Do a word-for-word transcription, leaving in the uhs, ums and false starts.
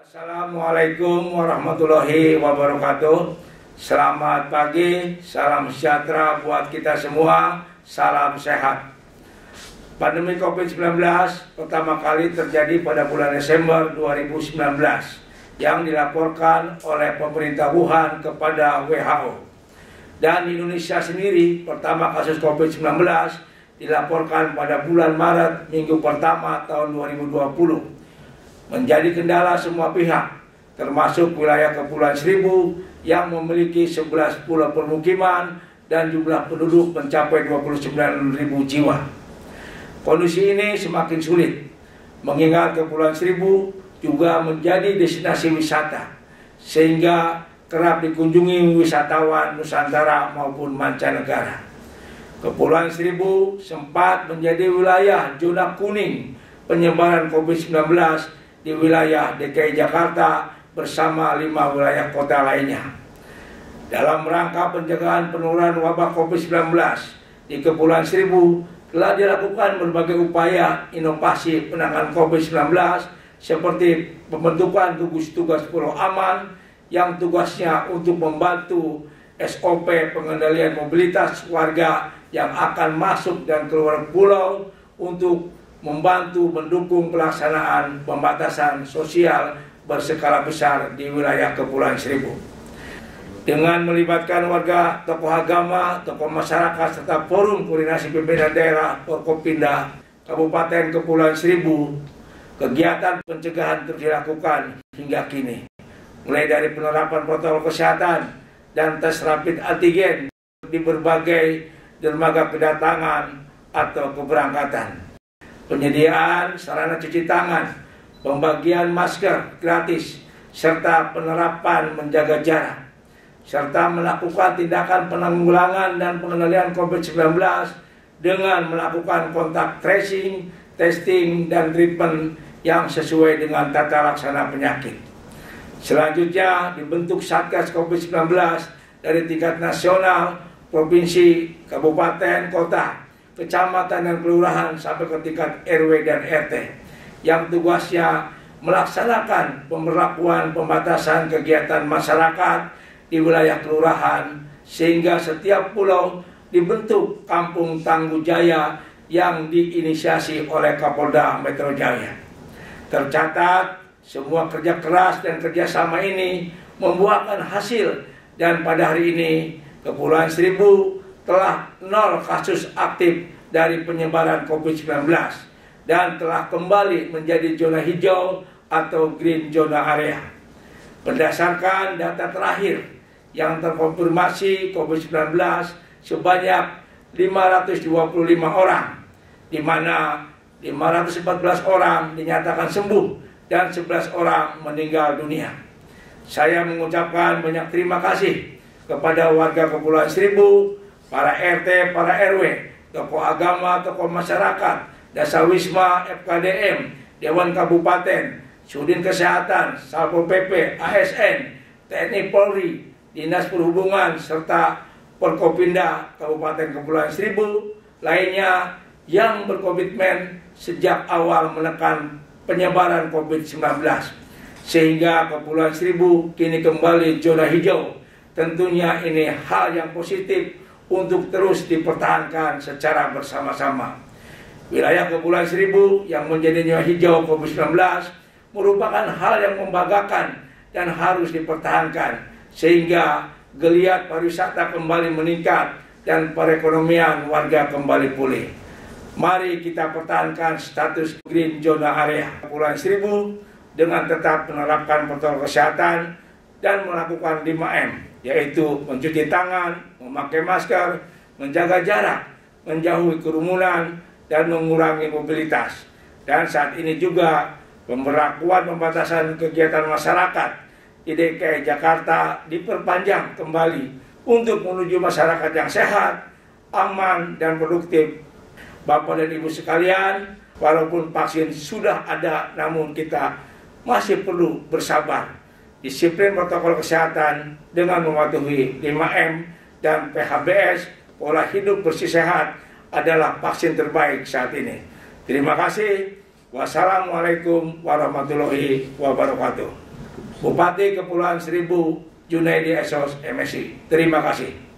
Assalamualaikum warahmatullahi wabarakatuh. Selamat pagi, salam sejahtera buat kita semua, salam sehat. Pandemi COVID sembilan belas pertama kali terjadi pada bulan Desember dua ribu sembilan belas yang dilaporkan oleh pemerintah Wuhan kepada W H O. Dan di Indonesia sendiri pertama kasus COVID sembilan belas dilaporkan pada bulan Maret minggu pertama tahun dua ribu dua puluh. Menjadi kendala semua pihak, termasuk wilayah Kepulauan Seribu yang memiliki sebelas pulau permukiman dan jumlah penduduk mencapai dua puluh sembilan ribu jiwa. Kondisi ini semakin sulit, mengingat Kepulauan Seribu juga menjadi destinasi wisata, sehingga kerap dikunjungi wisatawan Nusantara maupun mancanegara. Kepulauan Seribu sempat menjadi wilayah zona kuning penyebaran COVID sembilan belas di wilayah D K I Jakarta bersama lima wilayah kota lainnya. Dalam rangka pencegahan penularan wabah COVID sembilan belas di Kepulauan Seribu telah dilakukan berbagai upaya inovasi penanganan COVID sembilan belas seperti pembentukan gugus tugas pulau aman yang tugasnya untuk membantu S O P pengendalian mobilitas warga yang akan masuk dan keluar pulau untuk membantu mendukung pelaksanaan pembatasan sosial berskala besar di wilayah Kepulauan Seribu. Dengan melibatkan warga, tokoh agama, tokoh masyarakat, serta forum koordinasi pimpinan daerah Forkopimda Kabupaten Kepulauan Seribu, kegiatan pencegahan terus dilakukan hingga kini. Mulai dari penerapan protokol kesehatan dan tes rapid antigen di berbagai dermaga kedatangan atau keberangkatan. Penyediaan sarana cuci tangan, pembagian masker gratis, serta penerapan menjaga jarak, serta melakukan tindakan penanggulangan dan pengendalian COVID sembilan belas dengan melakukan kontak tracing, testing, dan treatment yang sesuai dengan tata laksana penyakit. Selanjutnya dibentuk Satgas COVID sembilan belas dari tingkat nasional, provinsi, kabupaten, kota, kecamatan dan kelurahan sampai ke tingkat R W dan R T yang tugasnya melaksanakan pemberlakuan pembatasan kegiatan masyarakat di wilayah kelurahan sehingga setiap pulau dibentuk kampung tangguh jaya yang diinisiasi oleh Kapolda Metro Jaya. Tercatat semua kerja keras dan kerjasama ini membuahkan hasil dan pada hari ini Kepulauan Seribu telah nol kasus aktif dari penyebaran COVID sembilan belas dan telah kembali menjadi zona hijau atau green zona area. Berdasarkan data terakhir yang terkonfirmasi COVID sembilan belas sebanyak lima ratus dua puluh lima orang, di mana lima ratus empat belas orang dinyatakan sembuh dan sebelas orang meninggal dunia. Saya mengucapkan banyak terima kasih kepada warga Kepulauan Seribu, para R T, para R W, tokoh agama, tokoh masyarakat, Dasawisma, F K D M, Dewan Kabupaten, Sudin Kesehatan, Satpol P P, A S N, T N I Polri, Dinas Perhubungan, serta Forkopimda Kabupaten Kepulauan Seribu lainnya yang berkomitmen sejak awal menekan penyebaran COVID sembilan belas sehingga Kepulauan Seribu kini kembali zona hijau. Tentunya ini hal yang positif untuk terus dipertahankan secara bersama-sama. Wilayah Kepulauan Seribu yang menjadi zona hijau COVID sembilan belas merupakan hal yang membanggakan dan harus dipertahankan sehingga geliat pariwisata kembali meningkat dan perekonomian warga kembali pulih. Mari kita pertahankan status green zona area Kepulauan Seribu dengan tetap menerapkan protokol kesehatan dan melakukan lima M, yaitu mencuci tangan, memakai masker, menjaga jarak, menjauhi kerumunan, dan mengurangi mobilitas. Dan saat ini juga pemberlakuan pembatasan kegiatan masyarakat di D K I Jakarta diperpanjang kembali untuk menuju masyarakat yang sehat, aman, dan produktif. Bapak dan Ibu sekalian, walaupun vaksin sudah ada, namun kita masih perlu bersabar. Disiplin protokol kesehatan dengan mematuhi lima M dan P H B S, pola hidup bersih sehat adalah vaksin terbaik saat ini. Terima kasih. Wassalamualaikum warahmatullahi wabarakatuh. Bupati Kepulauan Seribu Junaidi Esos M Si. Terima kasih.